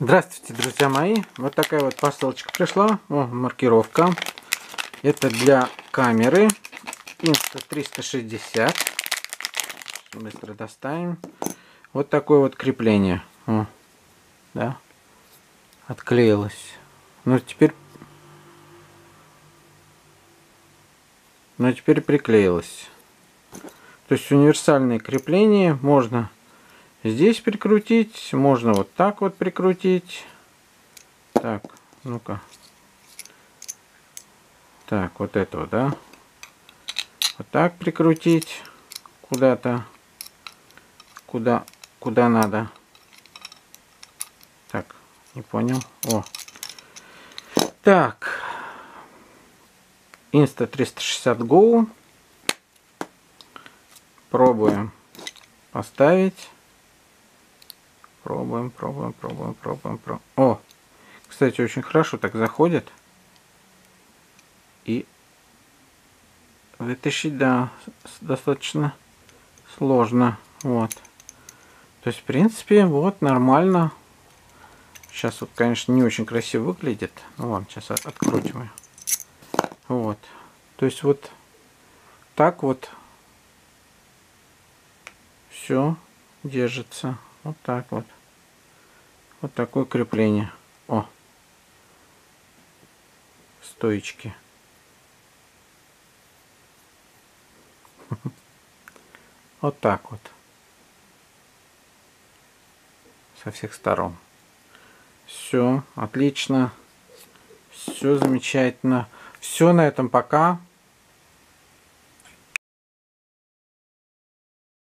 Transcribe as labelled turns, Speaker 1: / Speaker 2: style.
Speaker 1: Здравствуйте, друзья мои! Вот такая вот посылочка пришла. О, маркировка. Это для камеры Insta360. Быстро доставим. Вот такое вот крепление. О, да. Отклеилось. Ну теперь приклеилось. То есть универсальное крепление. Можно здесь прикрутить, можно вот так вот прикрутить. Так, ну-ка. Так, вот этого, да? Вот так прикрутить куда-то, куда надо. Так, не понял. О. Так. Insta360 Go. Пробуем поставить. Пробуем. О, кстати, очень хорошо так заходит. И вытащить, да, достаточно сложно. Вот. То есть, в принципе, вот нормально. Сейчас вот, конечно, не очень красиво выглядит. Ну ладно, сейчас открутим ее. Вот. То есть вот так вот все держится. Вот так вот. Вот такое крепление. О. Стоечки. Вот так вот. Со всех сторон. Все отлично. Все замечательно. Все на этом пока.